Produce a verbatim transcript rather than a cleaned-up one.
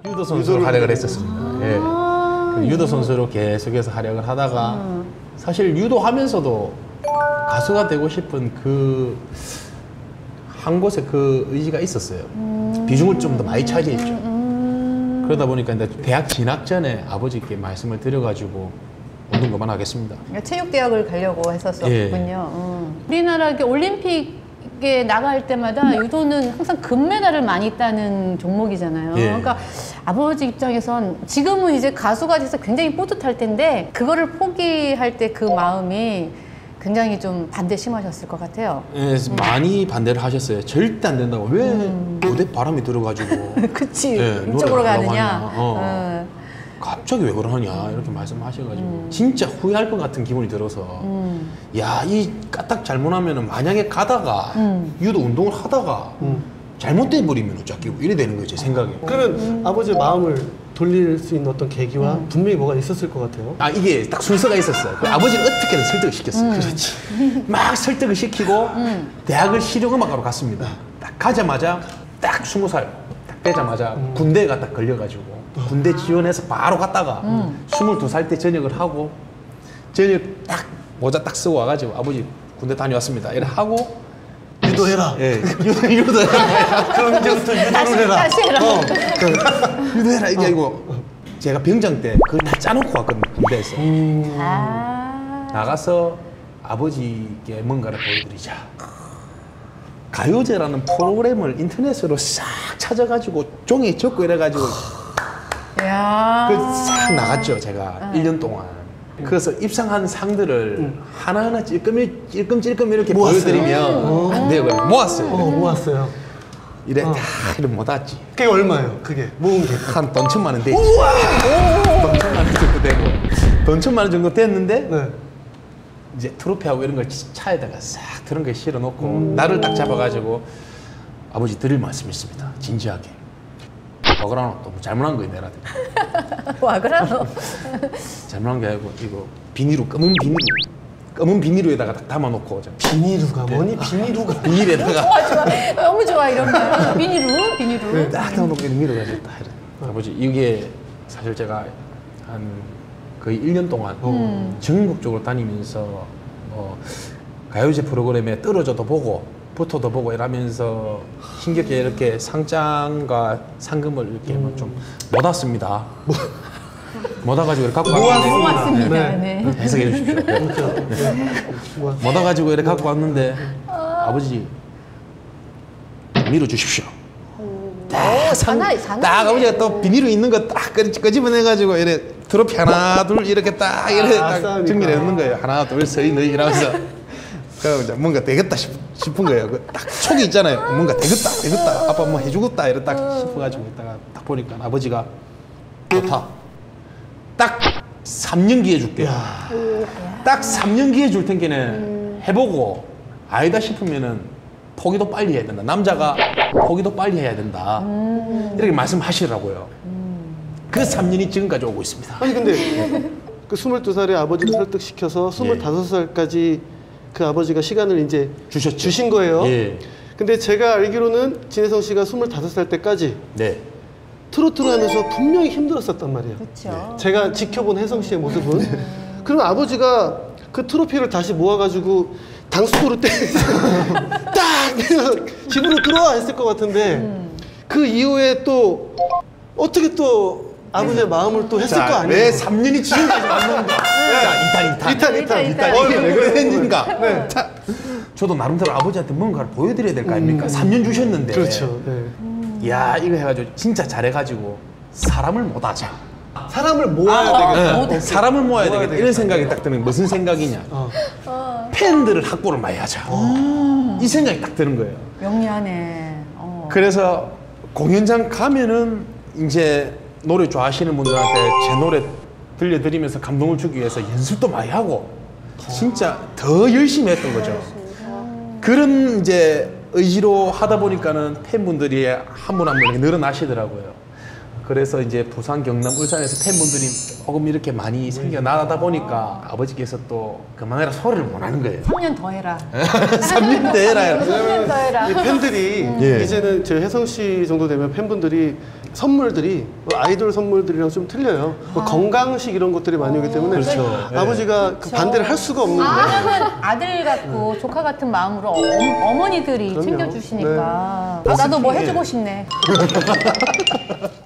유도 선수로 활약을 했었습니다. 예. 그 유도 선수로 계속해서 활약을 하다가 음. 사실 유도 하면서도 가수가 되고 싶은 그 한 곳에 그 의지가 있었어요. 음. 비중을 좀 더 많이 차지했죠. 음. 그러다 보니까 이제 대학 진학 전에 아버지께 말씀을 드려가지고 운동 그만하겠습니다. 체육대학을 가려고 했었었군요. 예. 음. 우리나라 이렇게 올림픽에 나갈 때마다 유도는 항상 금메달을 많이 따는 종목이잖아요. 예. 그러니까 아버지 입장에선 지금은 이제 가수가 돼서 굉장히 뿌듯할 텐데 그거를 포기할 때 그 마음이 굉장히 좀 반대 심하셨을 것 같아요. 예, 음. 많이 반대를 하셨어요. 절대 안 된다고. 왜 음. 무대 바람이 들어가지고. 그치. 예, 이쪽으로 가느냐. 어. 어. 갑자기 왜 그러냐 이렇게 말씀하셔가지고 음. 진짜 후회할 것 같은 기분이 들어서 음. 야, 이 까딱 잘못하면 만약에 가다가 음. 유도 운동을 하다가 음. 잘못돼 버리면 어쩌고 이래 되는 거지 생각이. 그러면 음. 아버지의 마음을 돌릴 수 있는 어떤 계기와 음. 분명히 뭐가 있었을 것 같아요. 아, 이게 딱 순서가 있었어요. 그 아버지를 어떻게든 설득을 시켰어요. 음. 그렇지. 막 설득을 시키고 음. 대학을 실용음악과로 갔습니다. 딱 가자마자 딱 스무 살 딱 되자마자 음. 군대가 딱 걸려가지고 군대 지원해서 바로 갔다가 음. 스물두 살 때 전역을 하고 전역 딱 모자 딱 쓰고 와가지고 아버지 군대 다녀왔습니다. 이래 하고 유도해라. 예, 유도, 유도해라. 그럼 이제부터 유도를 해라. 다시 해라. 어. 유도해라. 이게 아니고 제가 병장 때 그걸 다 짜놓고 왔거든요. 군대에서. 음. 아. 나가서 아버지께 뭔가를 보여드리자. 가요제라는 프로그램을 인터넷으로 싹 찾아가지고 종이에 적고 이래가지고 야. 그 싹 나갔죠. 제가 응. 일 년 동안. 그래서 입상한 상들을 응. 하나하나 찔끔 찔끔찔끔 이렇게 모았어요. 보여드리면 음. 안 돼요. 모았어요. 어, 모았어요. 이래 어. 다 이래 못 왔지. 그게 얼마예요? 그게 모은 게 한 돈 천만 원 되지. 돈 천만 원 정도 되고 돈 천만 원 정도 됐는데 네. 이제 트로피하고 이런 걸 차에다가 싹 그런 거 실어놓고 음. 나를 딱 잡아가지고 아버지 드릴 말씀이 있습니다. 진지하게. 와 그러노 또 잘못한 거 내라. 와 그러노. 잘못한 게 아니고 이거 비닐로 검은 비닐로 검은 비닐로에다가 딱 담아놓고 비닐루가 뭐니? 비닐루가 비닐에다가 좋아 좋아 너무 좋아 이런 거 비닐루 비닐루 네, 딱 담아놓고 밀어가지고 딱 이래. 아버지 이게 사실 제가 한 거의 일 년 동안 음. 전국적으로 다니면서 뭐 가요제 프로그램에 떨어져도 보고 붙어도 보고 이러면서 힘겹게 이렇게 상장과 상금을 이렇게 음. 좀 못 왔습니다. 못 와가지고 이렇게 갖고 왔는데 못 왔습니다. 네. 네. 해석해 주십시오. 네. 못 와가지고 이렇게 갖고 왔는데 어. 아버지 밀어 주십시오. 딱, 상, 딱 아버지가 또 비닐로 있는 거 딱 끄집어내가지고 이래 트로피 하나 둘 이렇게 딱 이래 아, 딱 정리를 해놓는 거예요. 하나 둘 셋 넷 이러면서 그래서 이제 뭔가 되겠다 싶, 싶은 거예요. 그 딱 촉이 있잖아요. 뭔가 되겠다 되겠다 아빠 뭐 해주겠다 이래 딱 싶어가지고 있다가 딱 보니까 아버지가 좋다. 딱 삼 년 기회 줄게. 딱 삼 년 기회 줄 텐께는 해보고 아니다 싶으면은 포기도 빨리 해야 된다. 남자가 포기도 빨리 해야 된다. 음. 이렇게 말씀하시더라고요. 음. 그 삼 년이 지금까지 오고 있습니다. 아니 근데 그 스물두 살에 아버지를 설득시켜서 스물다섯 살까지 그 아버지가 시간을 이제 주셨죠. 주신 거예요. 예. 근데 제가 알기로는 진혜성 씨가 스물다섯 살 때까지 네. 트로트를 하면서 분명히 힘들었었단 말이에요. 그렇죠. 제가 지켜본 혜성 씨의 모습은 음. 그럼 아버지가 그 트로피를 다시 모아가지고 당수도로 때리면서 딱! 집으로 들어와 했을 것 같은데 음. 그 이후에 또 어떻게 또 아버지의 마음을 또 했을 자, 거 아니에요? 왜 삼 년이 지금까지 왔는가? 자, 이탄, 이탄. 이탄, 이탄. 이탄. 어, 왜 그랬는가? 네. 자, 저도 나름대로 아버지한테 뭔가를 보여드려야 될 거 아닙니까? 음. 삼 년 주셨는데. 그렇죠. 네. 음. 이야, 이거 해가지고 진짜 잘해가지고 사람을 못 하자. 사람을 모아야 아, 되겠다. 네. 사람을 모아야, 모아야 되겠다. 되겠다. 이런 생각이 딱 드는 게 무슨 생각이냐. 어. 어. 팬들을 확보를 많이 하자. 어. 이 생각이 딱 드는 거예요. 영리하네. 어. 그래서 공연장 가면은 이제 노래 좋아하시는 분들한테 제 노래 들려드리면서 감동을 주기 위해서 연습도 많이 하고 진짜 더 열심히 했던 거죠. 그런 이제 의지로 하다 보니까는 팬분들이 한 분 한 분 늘어나시더라고요. 그래서 이제 부산, 경남, 울산에서 팬분들이 조금 이렇게 많이 생겨나다 보니까 아버지께서 또 그만해라 소리를 못 하는 거예요. 삼 년 더 해라. 삼 년 더 해라. 삼 년 더 해라. 이 팬들이 예. 이제는 제 혜성 씨 정도 되면 팬분들이 선물들이 뭐 아이돌 선물들이랑 좀 틀려요. 뭐 건강식 이런 것들이 많이 오기 때문에 그렇죠. 아버지가 그 반대를 할 수가 없는데 왜냐면 아들 같고 조카 같은 마음으로 어, 어머니들이 그럼요. 챙겨주시니까 네. 아, 나도 뭐 해주고 싶네.